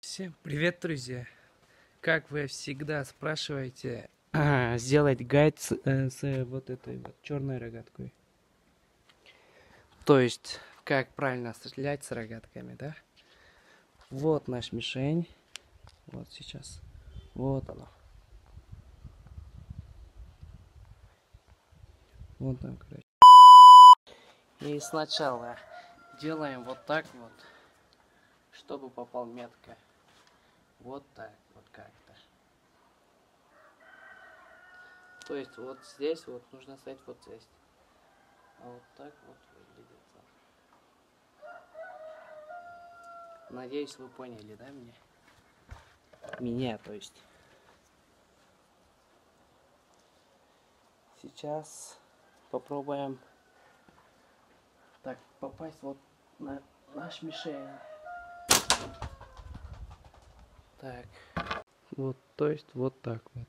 Всем привет, друзья! Как вы всегда спрашиваете, сделать гайд с вот этой вот черной рогаткой. То есть, как правильно стрелять с рогатками, да? Вот наш мишень. Вот сейчас. Вот оно. Вот там, короче. И сначала делаем вот так вот, чтобы попал метко. Вот так вот как-то. То есть вот здесь вот нужно ставить вот здесь. А вот так вот выглядит. Надеюсь, вы поняли, да, меня? Меня, то есть. Сейчас попробуем так попасть вот на наш мишень. Так. Вот, то есть вот так вот.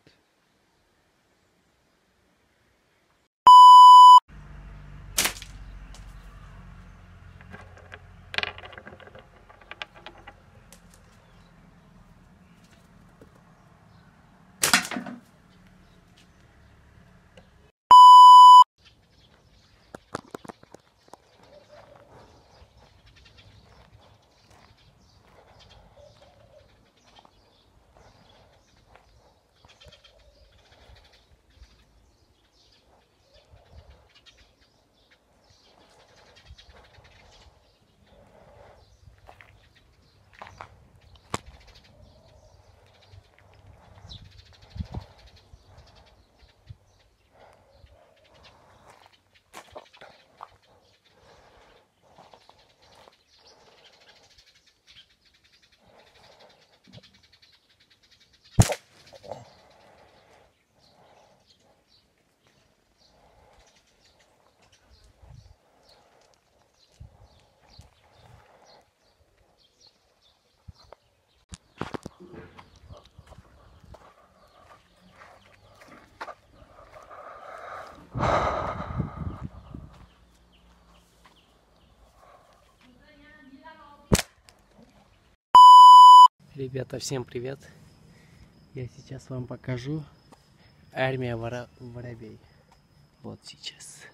Ребята, всем привет! Я сейчас вам покажу армия воробей. Вот сейчас.